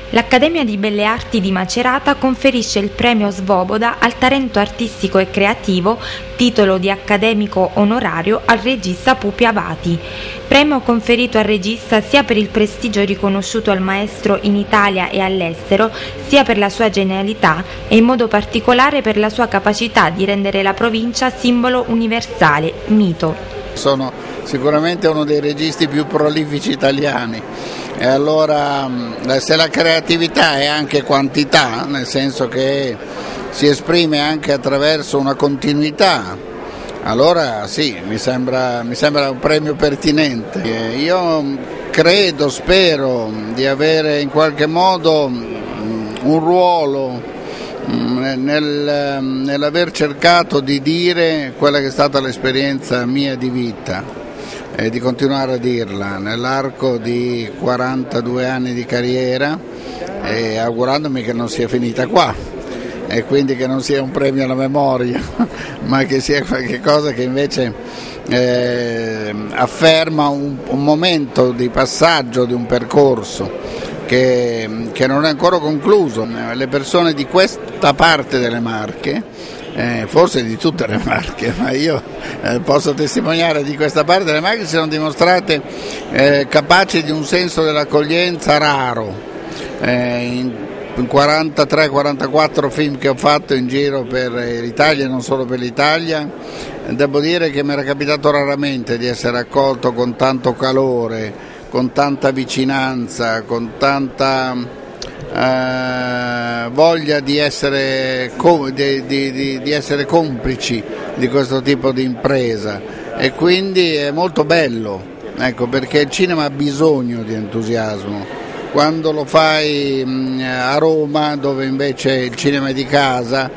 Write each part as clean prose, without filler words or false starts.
L'Accademia di Belle Arti di Macerata conferisce il premio Svoboda al talento artistico e creativo, titolo di accademico onorario al regista Pupi Avati. Premio conferito al regista sia per il prestigio riconosciuto al maestro in Italia e all'estero, sia per la sua genialità e in modo particolare per la sua capacità di rendere la provincia simbolo universale, mito. Sono sicuramente uno dei registi più prolifici italiani. E allora, se la creatività è anche quantità, nel senso che si esprime anche attraverso una continuità, allora sì, mi sembra un premio pertinente. Io credo, spero di avere in qualche modo un ruolo nell'aver cercato di dire quella che è stata l'esperienza mia di vita. E di continuare a dirla nell'arco di 42 anni di carriera, e augurandomi che non sia finita qua e quindi che non sia un premio alla memoria ma che sia qualcosa che invece afferma un momento di passaggio di un percorso che non è ancora concluso. Le persone di questa parte delle Marche, forse di tutte le Marche, ma io posso testimoniare di questa parte delle Marche, si sono dimostrate capaci di un senso dell'accoglienza raro. In 43-44 film che ho fatto in giro per l'Italia e non solo per l'Italia, devo dire che mi era capitato raramente di essere accolto con tanto calore, con tanta vicinanza, con tanta voglia di essere complici di questo tipo di impresa, e quindi è molto bello, ecco, perché il cinema ha bisogno di entusiasmo. Quando lo fai a Roma, dove invece il cinema è di casa,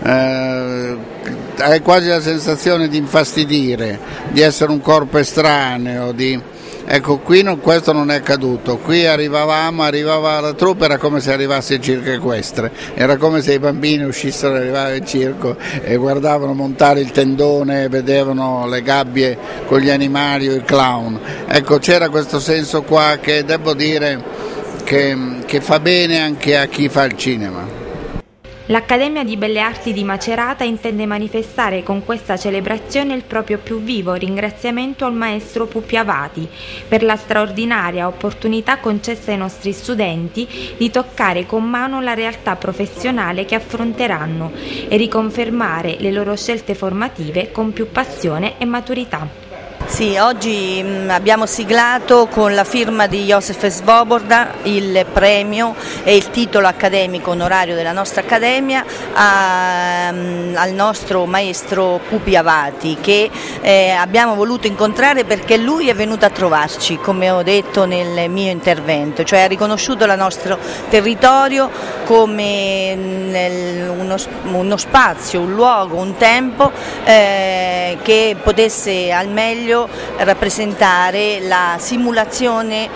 hai quasi la sensazione di infastidire, di essere un corpo estraneo, Ecco, qui questo non è accaduto. Qui arrivava la troupe, era come se arrivasse il circo equestre, era come se i bambini uscissero, arrivare il circo e guardavano montare il tendone, vedevano le gabbie con gli animali o il clown. Ecco, c'era questo senso qua che devo dire che fa bene anche a chi fa il cinema. L'Accademia di Belle Arti di Macerata intende manifestare con questa celebrazione il proprio più vivo ringraziamento al maestro Pupi Avati per la straordinaria opportunità concessa ai nostri studenti di toccare con mano la realtà professionale che affronteranno e riconfermare le loro scelte formative con più passione e maturità. Sì, oggi abbiamo siglato con la firma di Josef Svoboda il premio e il titolo accademico onorario della nostra accademia al nostro maestro Pupi Avati, che abbiamo voluto incontrare perché lui è venuto a trovarci, come ho detto nel mio intervento, cioè ha riconosciuto il nostro territorio come uno spazio, un luogo, un tempo che potesse al meglio rappresentare la simulazione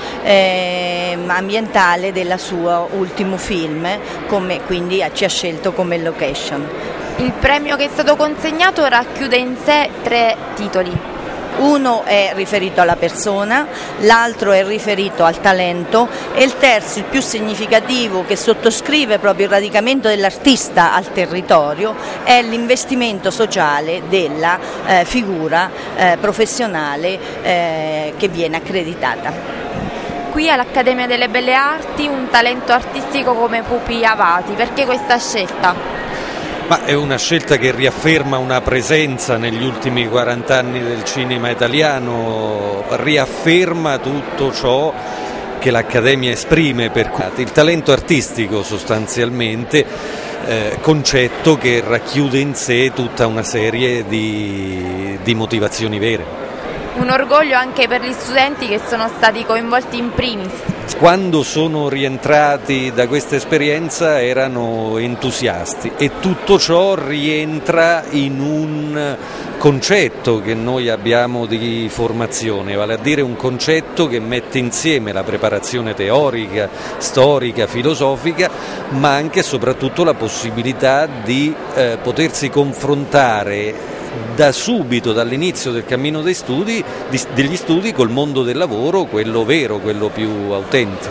ambientale del suo ultimo film, come quindi ci ha scelto come location. Il premio che è stato consegnato racchiude in sé 3 titoli. Uno è riferito alla persona, l'altro è riferito al talento e il terzo, il più significativo, che sottoscrive proprio il radicamento dell'artista al territorio, è l'investimento sociale della figura professionale che viene accreditata. Qui all'Accademia delle Belle Arti un talento artistico come Pupi Avati, perché questa scelta? Ma è una scelta che riafferma una presenza negli ultimi 40 anni del cinema italiano, riafferma tutto ciò che l'Accademia esprime per il talento artistico sostanzialmente, concetto che racchiude in sé tutta una serie di motivazioni vere. Un orgoglio anche per gli studenti che sono stati coinvolti in primis. Quando sono rientrati da questa esperienza erano entusiasti e tutto ciò rientra in un concetto che noi abbiamo di formazione, vale a dire un concetto che mette insieme la preparazione teorica, storica, filosofica, ma anche e soprattutto la possibilità di potersi confrontare da subito, dall'inizio del cammino degli studi col mondo del lavoro, quello vero, quello più autentico.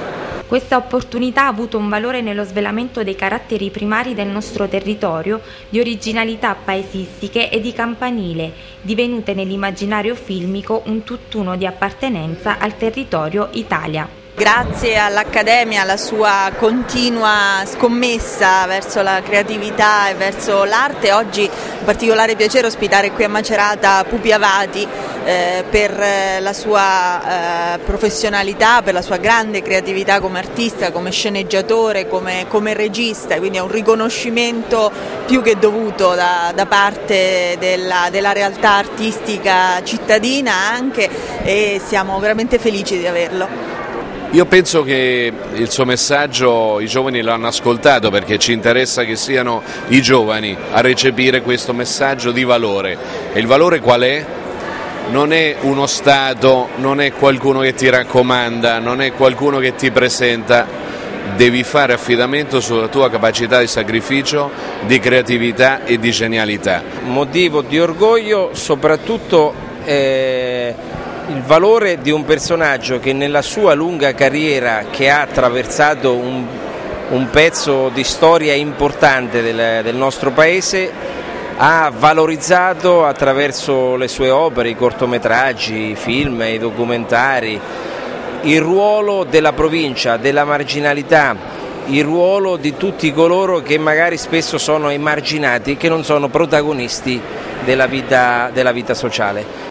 Questa opportunità ha avuto un valore nello svelamento dei caratteri primari del nostro territorio, di originalità paesistiche e di campanile, divenute nell'immaginario filmico un tutt'uno di appartenenza al territorio Italia. Grazie all'Accademia, alla sua continua scommessa verso la creatività e verso l'arte, oggi è un particolare piacere ospitare qui a Macerata Pupi Avati per la sua professionalità, per la sua grande creatività come artista, come sceneggiatore, come regista, quindi è un riconoscimento più che dovuto da parte della realtà artistica cittadina anche, e siamo veramente felici di averlo. Io penso che il suo messaggio i giovani lo hanno ascoltato, perché ci interessa che siano i giovani a recepire questo messaggio di valore. E il valore qual è? Non è uno Stato, non è qualcuno che ti raccomanda, non è qualcuno che ti presenta. Devi fare affidamento sulla tua capacità di sacrificio, di creatività e di genialità. Motivo di orgoglio soprattutto il valore di un personaggio che nella sua lunga carriera, che ha attraversato un pezzo di storia importante del nostro paese, ha valorizzato attraverso le sue opere, i cortometraggi, i film, i documentari, il ruolo della provincia, della marginalità, il ruolo di tutti coloro che magari spesso sono emarginati e che non sono protagonisti della vita sociale.